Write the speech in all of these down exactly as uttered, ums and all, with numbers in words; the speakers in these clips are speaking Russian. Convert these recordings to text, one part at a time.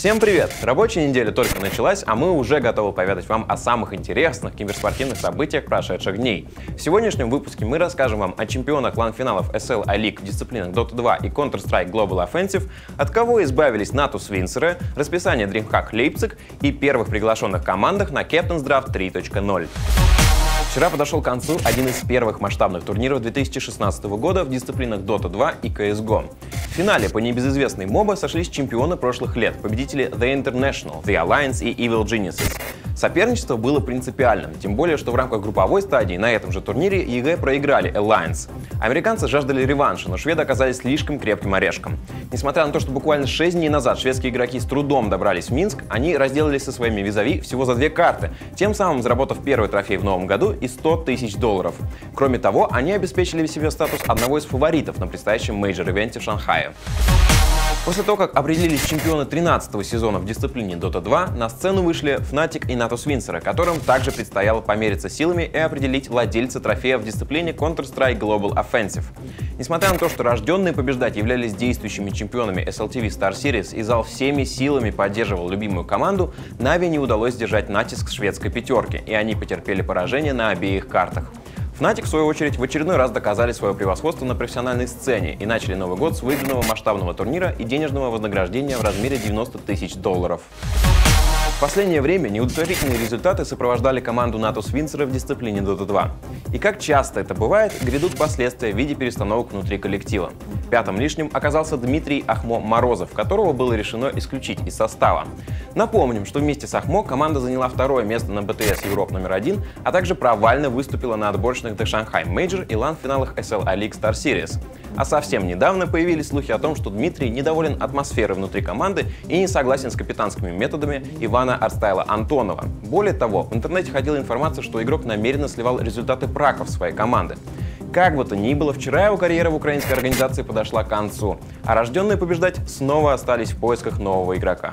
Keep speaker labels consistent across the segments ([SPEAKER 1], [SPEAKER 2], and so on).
[SPEAKER 1] Всем привет! Рабочая неделя только началась, а мы уже готовы поведать вам о самых интересных киберспортивных событиях прошедших дней. В сегодняшнем выпуске мы расскажем вам о чемпионах лан-финалов эс эл ай League в дисциплинах дота два и Counter-Strike Global Offensive, от кого избавились Натус Винсеры, расписание DreamHack Leipzig и первых приглашенных командах на Captain's Draft три точка ноль. Вчера подошел к концу один из первых масштабных турниров две тысячи шестнадцатого года в дисциплинах дота два и си эс го. В финале по небезызвестной моба сошлись чемпионы прошлых лет, победители The International, The Alliance и Evil Geniuses. Соперничество было принципиальным, тем более, что в рамках групповой стадии на этом же турнире и джи проиграли Alliance. Американцы жаждали реванша, но шведы оказались слишком крепким орешком. Несмотря на то, что буквально шесть дней назад шведские игроки с трудом добрались в Минск, они разделались со своими визави всего за две карты, тем самым заработав первый трофей в новом году и сто тысяч долларов. Кроме того, они обеспечили себе статус одного из фаворитов на предстоящем мейджор-ивенте в Шанхае. После того, как определились чемпионы тринадцатого сезона в дисциплине дота два, на сцену вышли Fnatic и Натус Винсеры, которым также предстояло помериться силами и определить владельца трофея в дисциплине Counter-Strike Global Offensive. Несмотря на то, что рожденные побеждать являлись действующими чемпионами эс эл ти ви Star Series и зал всеми силами поддерживал любимую команду, Нави не удалось сдержать натиск шведской пятерки, и они потерпели поражение на обеих картах. Fnatic, в свою очередь, в очередной раз доказали свое превосходство на профессиональной сцене и начали Новый год с выигранного масштабного турнира и денежного вознаграждения в размере девяноста тысяч долларов. В последнее время неудовлетворительные результаты сопровождали команду Натус Винсера в дисциплине дота два. И как часто это бывает, грядут последствия в виде перестановок внутри коллектива. Пятым лишним оказался Дмитрий Ахмо Морозов, которого было решено исключить из состава. Напомним, что вместе с Ахмо команда заняла второе место на би ти эс Europe номер один, а также провально выступила на отборочных The Shanghai Major и лан-финалах эс эл ай League Star Series. А совсем недавно появились слухи о том, что Дмитрий недоволен атмосферой внутри команды и не согласен с капитанскими методами Ивана Арстайла Антонова. Более того, в интернете ходила информация, что игрок намеренно сливал результаты праков своей команды. Как бы то ни было, вчера его карьера в украинской организации подошла к концу, а рожденные побеждать снова остались в поисках нового игрока.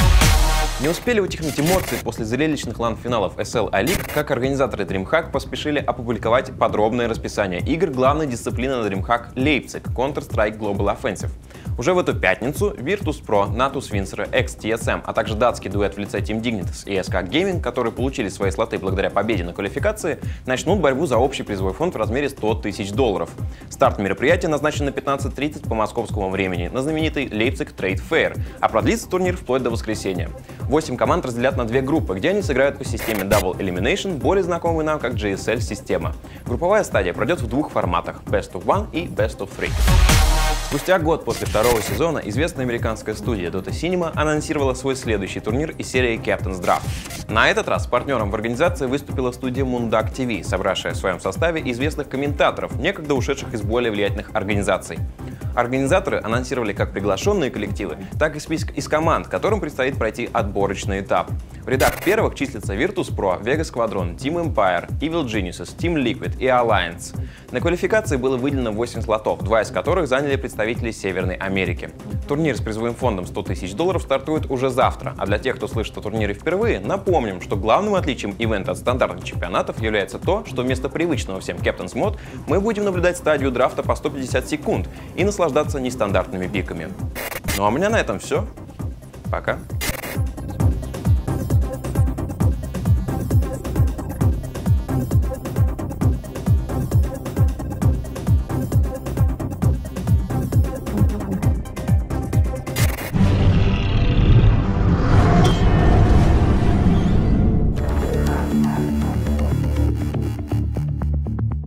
[SPEAKER 1] Не успели утихнуть эмоции после зрелищных лан-финалов эс эл ай League, как организаторы DreamHack поспешили опубликовать подробное расписание игр главной дисциплины на DreamHack Leipzig — Counter-Strike Global Offensive. Уже в эту пятницу Virtus.pro, Натус Винсеры, экс ти эс эм, а также датский дуэт в лице Team Dignitas и эс кей Gaming, которые получили свои слоты благодаря победе на квалификации, начнут борьбу за общий призовой фонд в размере сто тысяч долларов. Старт мероприятия назначен на пятнадцать тридцать по московскому времени на знаменитый Leipzig Trade Fair, а продлится турнир вплоть до воскресенья. Восемь команд разделят на две группы, где они сыграют по системе Double Elimination, более знакомой нам как джи эс эл-система. Групповая стадия пройдет в двух форматах — Best of One и Best of Three. Спустя год после второго сезона известная американская студия Dota Cinema анонсировала свой следующий турнир из серии Captain's Draft. На этот раз партнером в организации выступила студия Moonduck ти ви, собравшая в своем составе известных комментаторов, некогда ушедших из более влиятельных организаций. Организаторы анонсировали как приглашенные коллективы, так и список из команд, которым предстоит пройти отборочный этап. В рядах первых числятся Virtus.pro, Vega Squadron, Team Empire, Evil Geniuses, Team Liquid и Alliance. На квалификации было выделено восемь слотов, два из которых заняли представители Северной Америки. Турнир с призовым фондом сто тысяч долларов стартует уже завтра, а для тех, кто слышит о турнире впервые, напомним, что главным отличием ивента от стандартных чемпионатов является то, что вместо привычного всем Captain's Mod мы будем наблюдать стадию драфта по сто пятьдесят секунд и наслаждаться нестандартными пиками. Ну а у меня на этом все. Пока.